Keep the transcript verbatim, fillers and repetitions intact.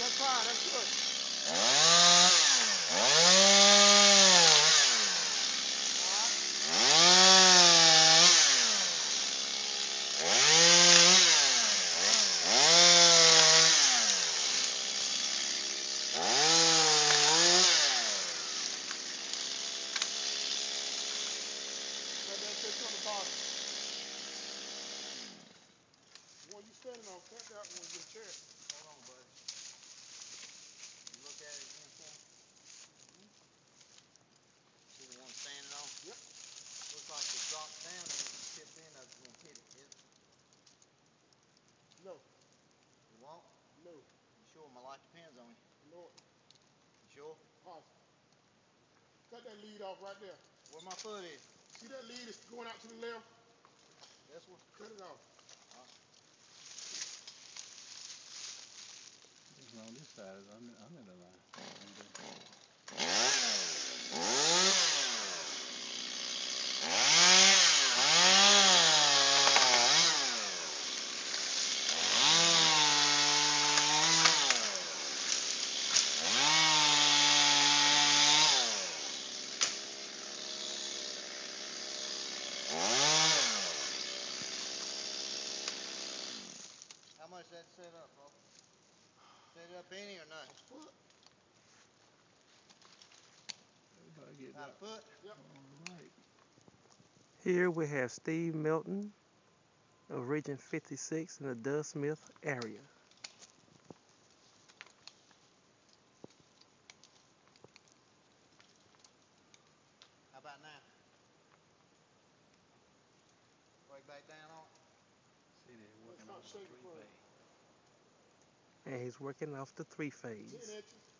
That's fine, that's good. On the bottom. The one you standing on, cut that one with your chair. Hold on, buddy. You look at it again for me. Mm-hmm. See the one standing on? Yep. Looks like it dropped down and it tipped in. I was going to hit it. Is it? No. You won't? No. You sure? My life depends on you. No. You sure? Positive. Cut that lead off right there. Where my foot is. See that lead is going out to the left? This one? Cut it off. On this side, I'm in, I'm in the line. How much that set up, bro? Set it up any or nothing? A foot. About a foot? Yep. All right. Here we have Steve Milton of Region fifty-six in the Doug Smith area. How about now? Break back down on it? See, they're working Let's on not the shake it three for phase. And he's working off the three ten phase. inches.